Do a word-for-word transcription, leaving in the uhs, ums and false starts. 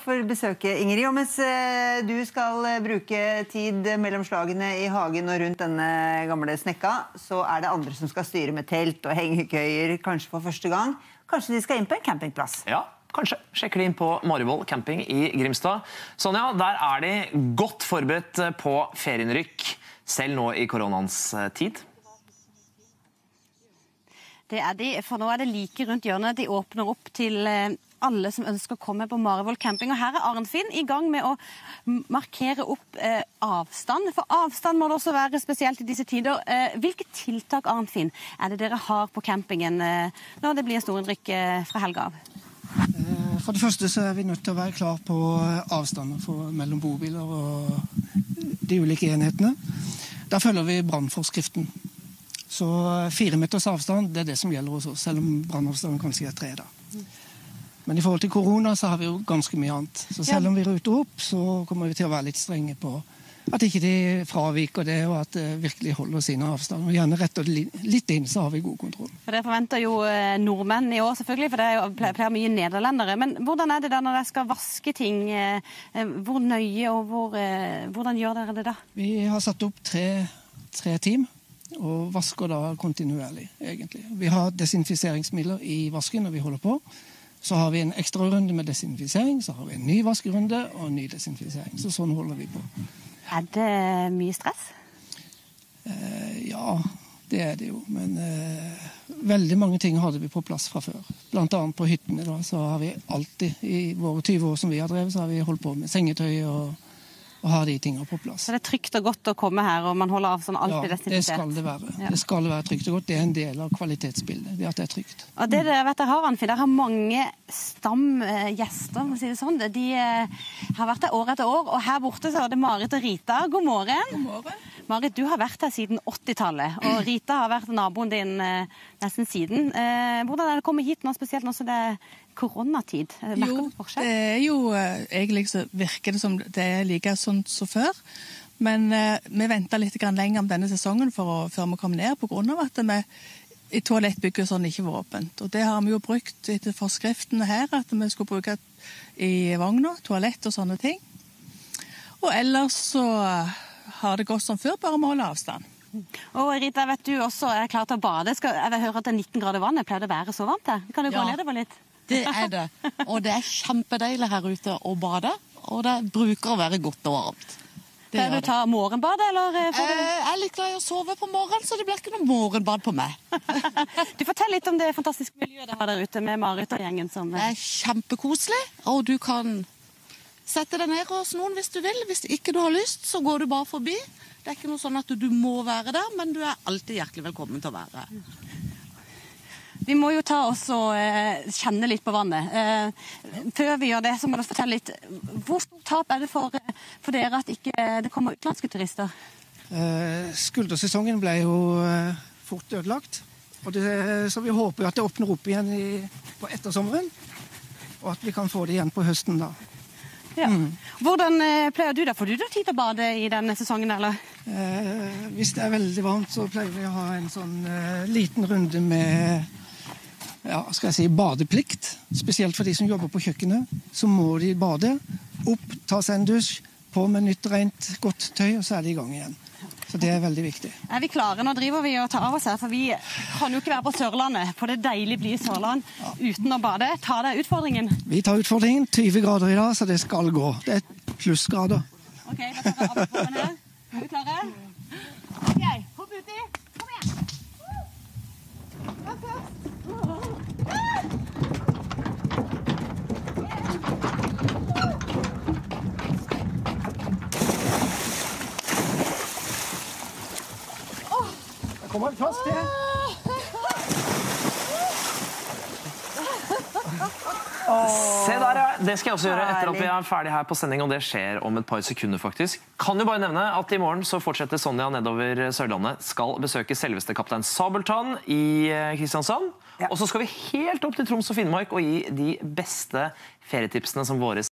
for besøket, Ingrid. Og mens du skal bruke tid mellom slagene i hagen og rundt denne gamle snekka, så er det andre som skal styre med telt og hengekøyer, kanskje for første gang. Kanskje de skal inn på en campingplass? Ja, kanskje. Sjekker de inn på Marivoll camping i Grimstad. Sonja, der er de godt forberedt på ferienrykk, selv nå i koronans tid. Det er de, for nå er det like rundt hjørnet. De åpner opp til alle som ønsker å komme på Marivoll camping. Og her er Arnfinn i gang med å markere opp eh, avstand. For avstand må det også være spesielt i disse tider. Eh, hvilke tiltak, Arnfinn, er det dere har på campingen eh, når det blir storinnrykk eh, fra helga av? For det første så er vi nødt til å være klar på avstander for, mellom bobiler og de ulike enhetene. Der følger vi brannforskriften. Så fire meters avstand, det er det som gjelder hos oss, selv om brannavstanden kanskje er tre da. Men i forhold til korona så har vi jo ganske mye annet. Så selv om vi ruter opp, så kommer vi til å være litt strenge på at ikke de fraviker det, og at det virkelig holder sine avstand. Og gjerne retter det litt inn, så har vi god kontroll. For dere forventer jo nordmenn i år selvfølgelig, for det er jo pleier mye nederlendere. Men hvordan er det da når dere skal vaske ting? Hvor nøye og hvor, hvordan gjør dere det da? Vi har satt opp tre, tre team. Og vasker da kontinuerlig, egentlig. Vi har desinfiseringsmidler i vasken når vi holder på. Så har vi en ekstra runde med desinfisering, så har vi en ny vaskerunde og en ny desinfisering. Så sånn holder vi på. Er det mye stress? Eh, ja, det er det jo. Men eh, veldig mange ting hadde vi på plass fra før. Blant annet på hyttene da, så har vi alltid, i våre tyve år som vi har drevet, så har vi holdt på med sengetøy og og har de tingene på plass. Så det er trygt og godt å komme her, og man holder avstand alltid desinfisert? Ja, det skal det være. Ja. Det skal være trygt og godt. Det er en del av kvalitetsbildet, det at det er trygt. Og det dere vet jeg har, Arnfinn, dere har mange stamgjester, må si det sånn. De har vært her år etter år, og her borte så er det Marit og Rita. God morgen. God morgen. Marit, du har vært her siden åttitallet, og Rita har vært naboen din nesten siden. Hvordan er det å komme hit nå, spesielt nå så det er koronatid? Merker jo, du forskjell? Det er jo egentlig så virker det som det er like sånn som før. Men eh, vi ventet litt lenger om denne sesongen for å, før vi kom ned på grunn av at vi i toalettbygget sånn ikke var åpent. Og det har vi jo brukt etter forskriftene her, at vi skulle bruke i vogna, toalett og sånne ting. Og ellers så har det gått som før, bare med å holde avstand. Og Rita, vet du også er klar til å bade? Skal, jeg hører at det er nitten grader vann. Pleier det å være så varmt her? Kan du gå Ja. nedover litt? Det er det. Og det er kjempedeilig her ute å bade, og det bruker å være godt og varmt. Det Pleier du gjør å ta morgenbad, eller får du... Eh, Jeg er litt glad i å sove på morgenen, så det blir ikke noe morgenbad på meg. Du fortell litt om det fantastiske miljøet der, der ute med Marit og gjengen som... Det er kjempekoselig, og du kan sette deg ned hos noen hvis du vil. Hvis ikke du har lyst, så går du bare forbi. Det er ikke noe sånn at du må være der, men du er alltid hjertelig velkommen til å være. Vi må jo ta oss og eh, kjenne litt på vannet. Eh, før vi gjør det, så må du fortelle litt. Hvor stort tap er det for, for dere at ikke det kommer utenlandske turister? Eh, skuldersesongen ble jo eh, fort ødelagt. Og det, så vi håper at det åpner opp igjen i, på ettersommeren. Og at vi kan få det igjen på høsten da. Ja. Mm. Hvordan eh, pleier du da? Får du da tid til å bade i denne sesongen, eller? Eh, hvis det er veldig varmt, så pleier vi å ha en sånn eh, liten runde med ja, skal jeg si, badeplikt. Spesielt for de som jobber på kjøkkenet. Så må de bade, opp, ta seg en dusj, på med nytt, rent, godt tøy, og så er de i gang igjen. Så det er veldig viktig. Er vi klare? Nå driver vi og tar av oss her, for vi kan jo ikke være på Sørlandet, på det deilige blide Sørland, ja. Uten å bade. Ta deg utfordringen. Vi tar utfordringen. tyve grader i dag, så det skal gå. Det er plussgrader. Ok, da tar vi av oss her. Er vi klare? Ok, hopp uti. Kom igjen. Ja, først. Jeg kommer fast til. Se der, ja. Det skal jeg også gjøre etter at vi er ferdig her på sending, og det skjer om et par sekunder faktisk. Kan jo bare nevne at i morgen så fortsetter Sonja nedover Sørlandet, skal besøke selveste kaptein Sabeltann i Kristiansand, ja. Og så skal vi helt opp til Troms og Finnmark og gi de beste ferietipsene som våre